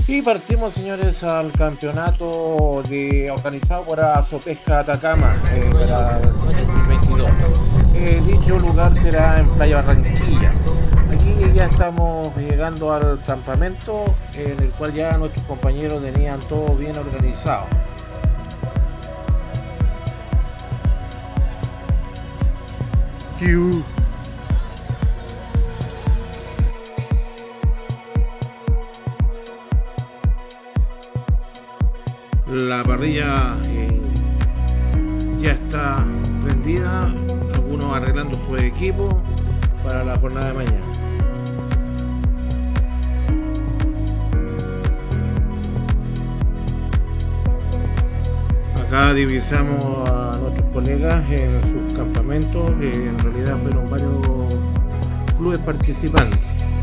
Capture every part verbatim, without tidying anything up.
Y partimos, señores, al campeonato de, organizado por Azopesca Atacama eh, para el dos mil veintidós. Eh, dicho lugar será en Playa Barranquilla. Aquí ya estamos llegando al campamento, en el cual ya nuestros compañeros tenían todo bien organizado. Q. La parrilla eh, ya está prendida, algunos arreglando su equipo para la jornada de mañana. Acá divisamos a nuestros colegas en sus campamentos, que en realidad fueron varios clubes participantes.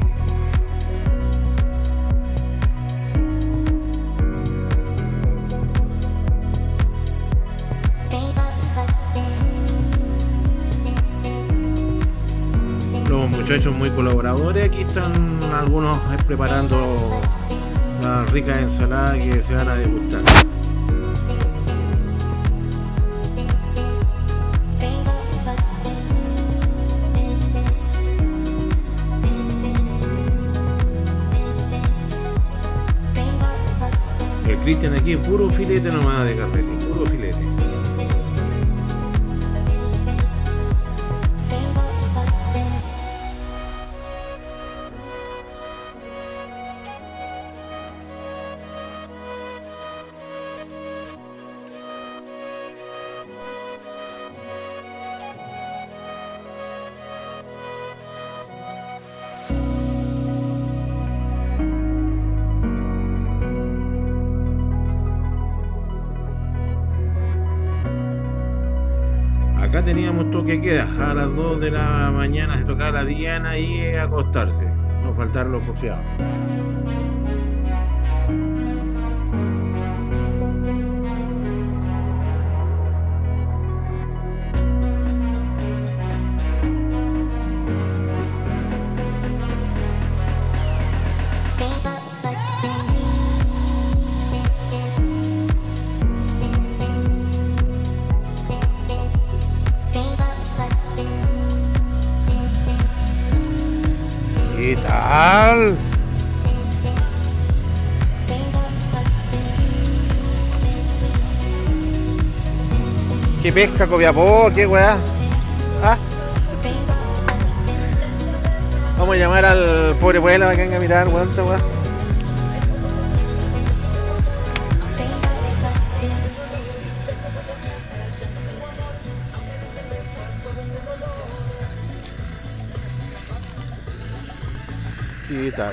Los muchachos muy colaboradores, aquí están algunos preparando las ricas ensaladas que se van a degustar. El Cristian aquí puro filete nomás de carrete, puro filete. Acá teníamos toque queda, a las dos de la mañana se tocaba la diana y a acostarse, no faltaron los confiados. ¿Qué tal? ¿Qué pesca, Copiapó? ¿Qué weá? ¿Ah? Vamos a llamar al pobre pueblo para que venga a mirar, weón, esta weá. ¿Qué tal?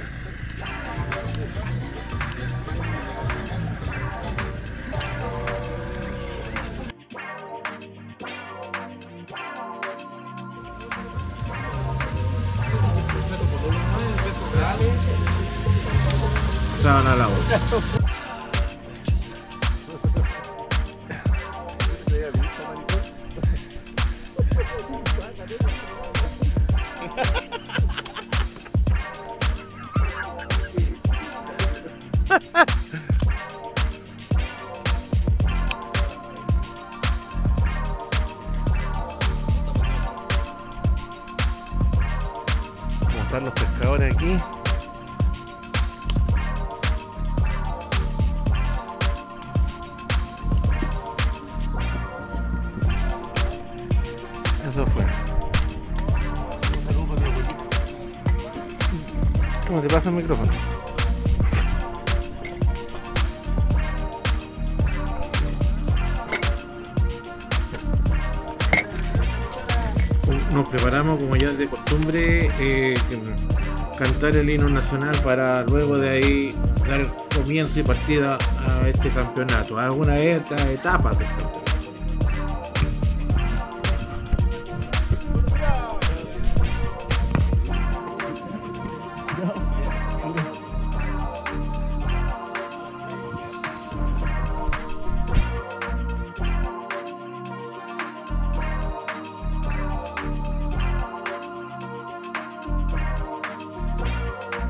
Sábana a la otra. ¿Cómo están los pescadores aquí? Eso fue. ¿Cómo te pasa el micrófono? Nos preparamos, como ya es de costumbre, eh, cantar el himno nacional para luego de ahí dar comienzo y partida a este campeonato, a alguna de estas etapas del campeonato.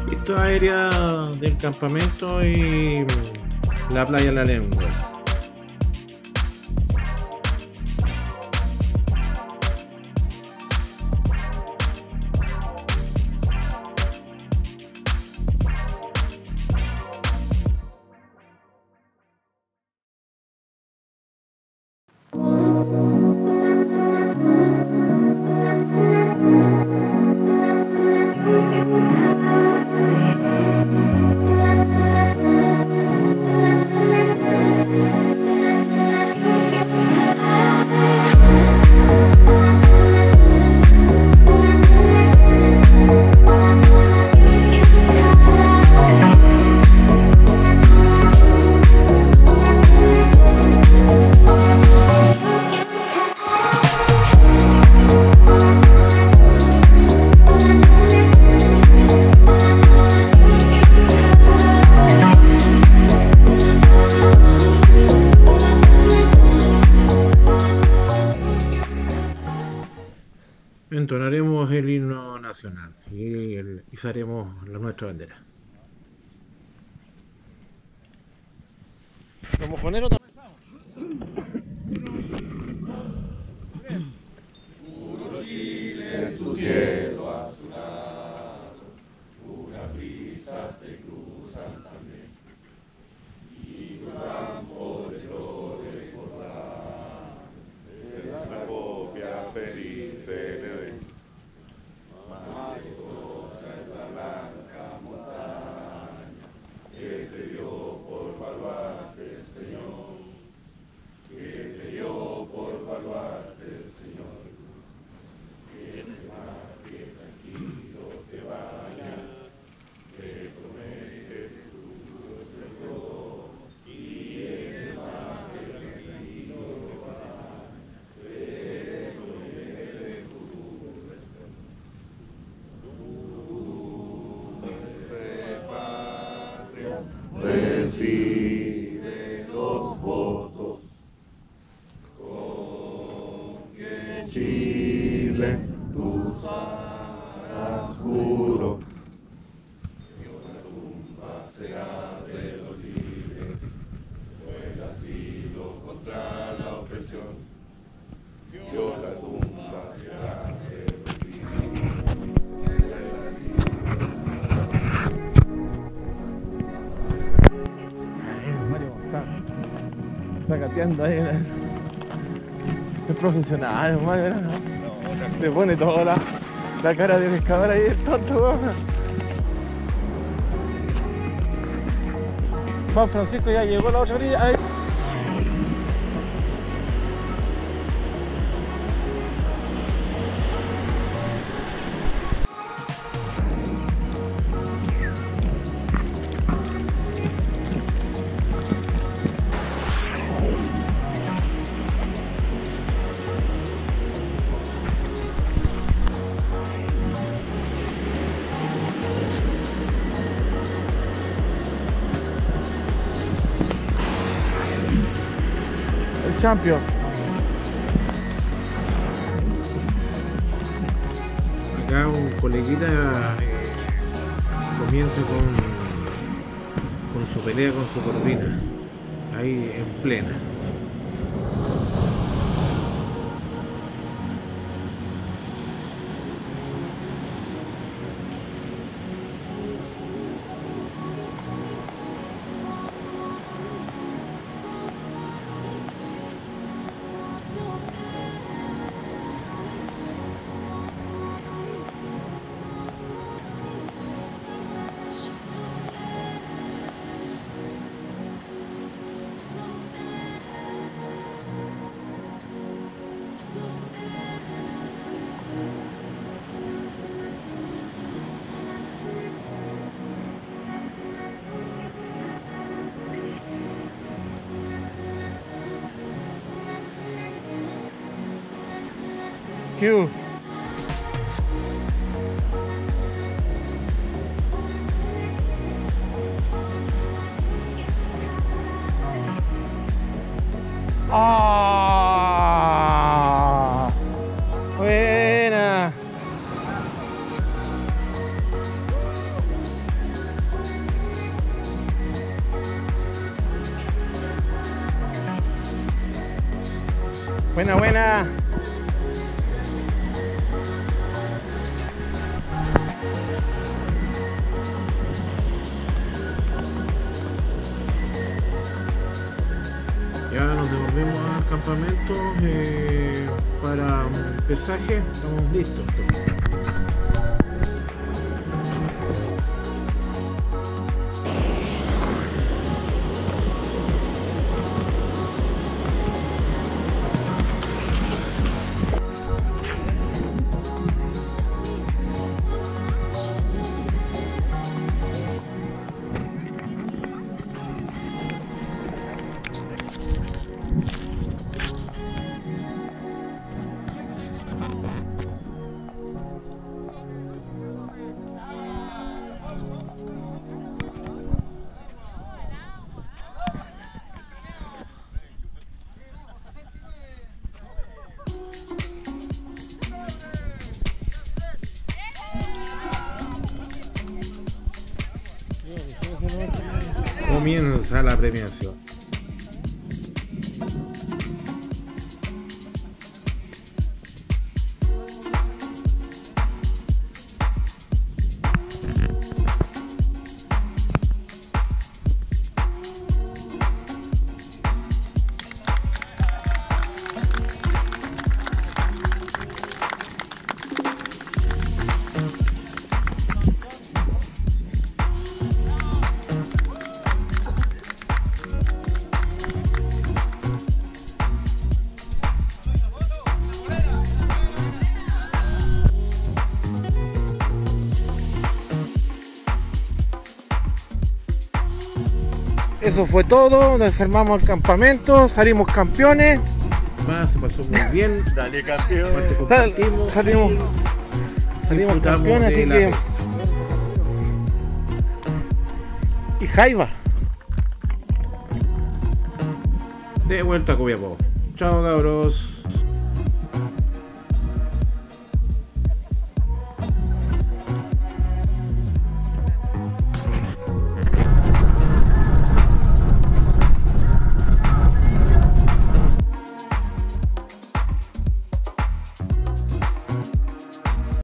Pista aérea del campamento y la playa La Lengua. Entonaremos el himno nacional y el, izaremos la nuestra bandera. Como fonero también. Puro Chile es tu cielo azulado, puras brisas te cruzan también, y tu campo de flores bordado, es la copia feliz se le ve. Majestuosa es la blanca montaña que te dio por baluarte el Señor, que te dio por baluarte el Señor, que ese mar que tranquilo te vaya, te promete frutos de flor, y ese mar que tranquilo te vaya, te promete frutos de flor. Dulce patria, recibe los votos, con que Chile tus alas juro, que una tumba será de los libres, fue el asilo contra la opresión, que la tumba será de los libres, fue el asilo. Mario, está, está cateando ahí. ¿No? Es profesional, Mario, ¿no? Le pone toda la, la cara de pescador ahí, el tonto, weón. Juan Francisco ya llegó a la otra orilla. Ahí. Champion. Acá un coleguita eh, comienza con, con su pelea con su corvina, ahí en plena. Q. Ah, buena. Buena, buena. Ya nos devolvemos al campamento eh, para un pesaje. Estamos listos. Entonces. Comienza la premiación. Eso fue todo, desarmamos el campamento, salimos campeones. Más, se pasó muy bien. Dale, campeón. Sal, salimos salimos campeones, así que... Y Jaiba. De vuelta a Copiapó. Chao, cabros.